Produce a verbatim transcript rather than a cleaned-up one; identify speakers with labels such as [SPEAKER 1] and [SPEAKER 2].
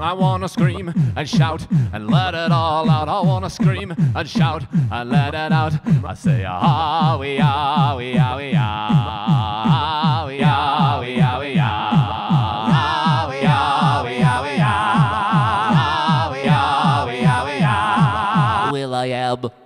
[SPEAKER 1] I wanna scream and shout and let it all out. I wanna scream and shout and let it out. I say, ah, we are, we are, we are, we are, we are, we are, we are, we are, we are, we are, we are, we are, we are, Will I am.